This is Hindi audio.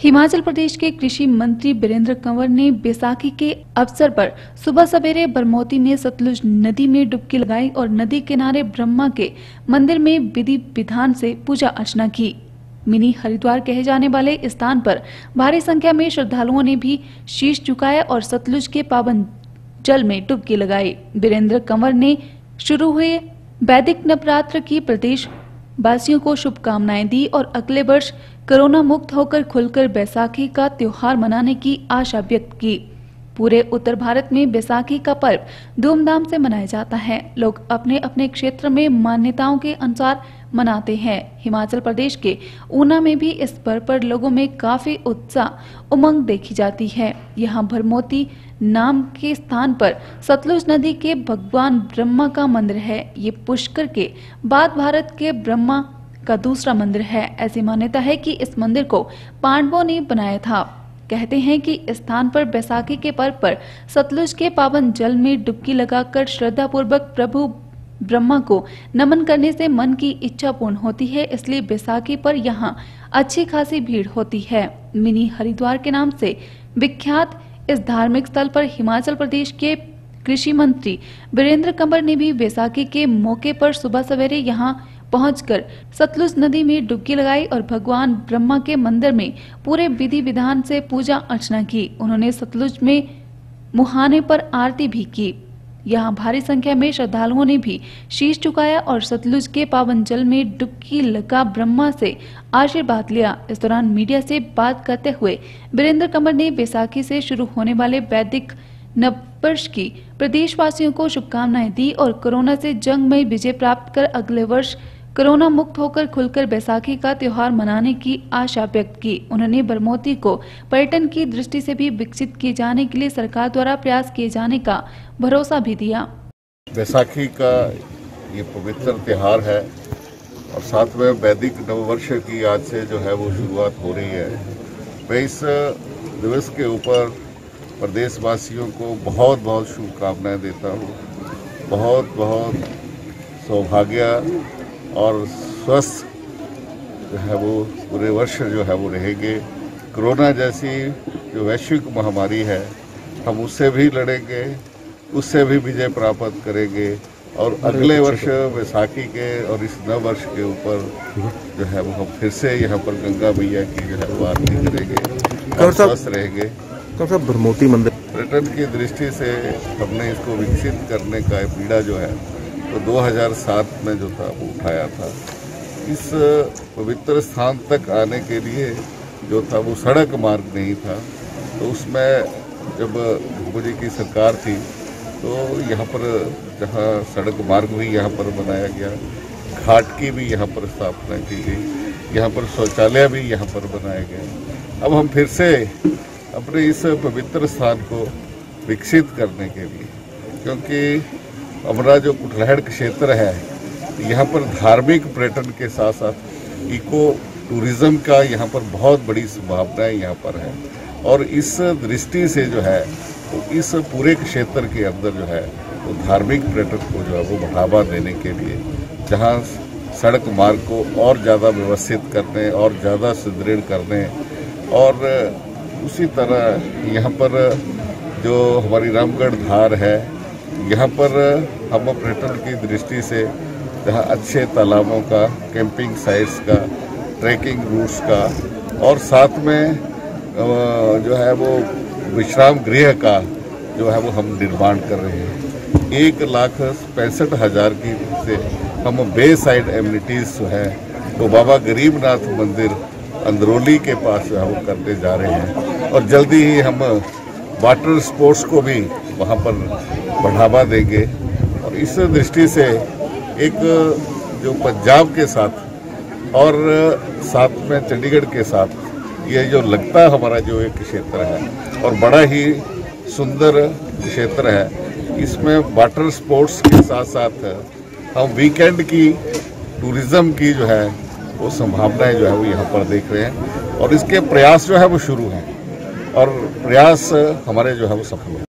हिमाचल प्रदेश के कृषि मंत्री वीरेंद्र कंवर ने बैसाखी के अवसर पर सुबह सवेरे बरमौती में सतलुज नदी में डुबकी लगाई और नदी किनारे ब्रह्मा के मंदिर में विधि विधान से पूजा अर्चना की। मिनी हरिद्वार कहे जाने वाले स्थान पर भारी संख्या में श्रद्धालुओं ने भी शीश झुकाया और सतलुज के पावन जल में डुबकी लगाई। वीरेंद्र कंवर ने शुरू हुए वैदिक नवरात्र की प्रदेश वासियों को शुभकामनाएं दी और अगले वर्ष कोरोना मुक्त होकर खुलकर बैसाखी का त्योहार मनाने की आशा व्यक्त की। पूरे उत्तर भारत में बैसाखी का पर्व धूमधाम से मनाया जाता है। लोग अपने अपने क्षेत्र में मान्यताओं के अनुसार मनाते हैं। हिमाचल प्रदेश के ऊना में भी इस पर्व पर लोगों में काफी उत्साह उमंग देखी जाती है। यहाँ भरमौती नाम के स्थान पर सतलुज नदी के भगवान ब्रह्मा का मंदिर है। ये पुष्कर के बाद भारत के ब्रह्मा का दूसरा मंदिर है। ऐसी मान्यता है कि इस मंदिर को पांडवों ने बनाया था। कहते हैं कि इस स्थान पर बैसाखी के पर्व पर सतलुज के पावन जल में डुबकी लगाकर श्रद्धा पूर्वक प्रभु ब्रह्मा को नमन करने से मन की इच्छा पूर्ण होती है। इसलिए बैसाखी पर यहाँ अच्छी खासी भीड़ होती है। मिनी हरिद्वार के नाम से विख्यात इस धार्मिक स्थल पर हिमाचल प्रदेश के कृषि मंत्री वीरेंद्र कंवर ने भी बैसाखी के मौके पर सुबह सवेरे यहाँ पहुंचकर सतलुज नदी में डुबकी लगाई और भगवान ब्रह्मा के मंदिर में पूरे विधि विधान से पूजा अर्चना की। उन्होंने सतलुज में मुहाने पर आरती भी की। यहाँ भारी संख्या में श्रद्धालुओं ने भी शीश झुकाया और सतलुज के पावन जल में डुबकी लगा ब्रह्मा से आशीर्वाद लिया। इस दौरान मीडिया से बात करते हुए वीरेंद्र कंवर ने बैसाखी से शुरू होने वाले वैदिक नववर्ष की प्रदेशवासियों को शुभकामनाएं दी और कोरोना से जंग में विजय प्राप्त कर अगले वर्ष कोरोना मुक्त होकर खुलकर बैसाखी का त्योहार मनाने की आशा व्यक्त की। उन्होंने बरमौती को पर्यटन की दृष्टि से भी विकसित किए जाने के लिए सरकार द्वारा प्रयास किए जाने का भरोसा भी दिया। बैसाखी का ये पवित्र त्योहार है और साथ में वैदिक नववर्ष की आज से जो है वो शुरुआत हो रही है। मैं इस दिवस के ऊपर प्रदेशवासियों को बहुत बहुत शुभकामनाएं देता हूँ। बहुत बहुत सौभाग्य और स्वस्थ जो है वो पूरे वर्ष जो है वो रहेंगे। कोरोना जैसी जो वैश्विक महामारी है हम उससे भी लड़ेंगे, उससे भी विजय प्राप्त करेंगे और अगले वर्ष बैसाखी के और इस नव वर्ष के ऊपर जो है वो हम फिर से यहाँ पर गंगा मैया की जो है वो आरती करेंगे और स्वस्थ रहेंगे। बरमौती मंदिर पर्यटन की दृष्टि से हमने इसको विकसित करने का बीड़ा जो है तो 2007 में जो था वो उठाया था। इस पवित्र स्थान तक आने के लिए जो था वो सड़क मार्ग नहीं था, तो उसमें जब मोदी की सरकार थी तो यहाँ पर जहाँ सड़क मार्ग भी यहाँ पर बनाया गया, घाट की भी यहाँ पर स्थापना की गई, यहाँ पर शौचालय भी यहाँ पर बनाया गया। अब हम फिर से अपने इस पवित्र स्थान को विकसित करने के लिए, क्योंकि हमारा जो कुटलैहड़ क्षेत्र है यहाँ पर धार्मिक पर्यटन के साथ साथ इको टूरिज्म का यहाँ पर बहुत बड़ी संभावनाएं यहाँ पर है और इस दृष्टि से जो है तो इस पूरे क्षेत्र के अंदर जो है तो धार्मिक पर्यटन को जो है वो बढ़ावा देने के लिए जहाँ सड़क मार्ग को और ज़्यादा व्यवस्थित करने और ज़्यादा सुदृढ़ करने और उसी तरह यहाँ पर जो हमारी रामगढ़ धार है यहाँ पर हम पर्यटन की दृष्टि से जहाँ अच्छे तालाबों का, कैंपिंग साइट्स का, ट्रैकिंग रूट्स का और साथ में जो है वो विश्राम गृह का जो है वो हम निर्माण कर रहे हैं। 1,65,000 की से हम बे साइड एमिनिटीज़ जो है तो बाबा गरीबनाथ मंदिर अंदरौली के पास जो है वो करने जा रहे हैं और जल्दी ही हम वाटर स्पोर्ट्स को भी वहाँ पर बढ़ावा देंगे। और इस दृष्टि से एक जो पंजाब के साथ और साथ में चंडीगढ़ के साथ ये जो लगता हमारा जो एक क्षेत्र है और बड़ा ही सुंदर क्षेत्र है, इसमें वाटर स्पोर्ट्स के साथ साथ हम वीकेंड की टूरिज्म की जो है वो संभावनाएं जो है वो यहाँ पर देख रहे हैं और इसके प्रयास जो है वो शुरू हैं और प्रयास हमारे जो है वो सफल हैं।